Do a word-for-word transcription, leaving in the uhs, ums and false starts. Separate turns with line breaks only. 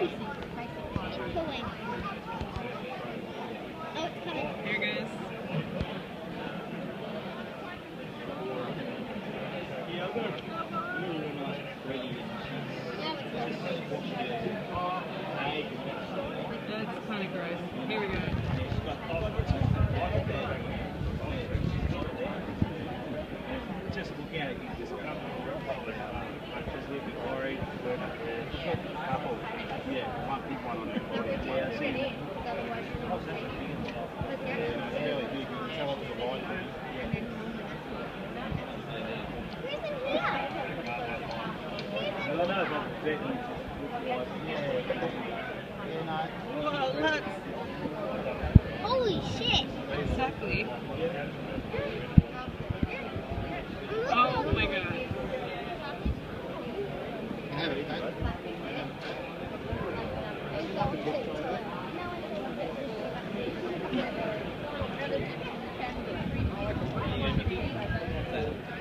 Pulling. Oh, it's coming.
Here it goes. That's kind of gross. Here we go.
Just look at it, you just come just a little bit worried. Couple, yeah, one big one on that body. Yeah, I see. It's really big, you can tell it was a wide one. I don't know, but definitely. Yeah, yeah, no.
Whoa, look.
Holy shit!
Exactly. Oh my god.
Yeah.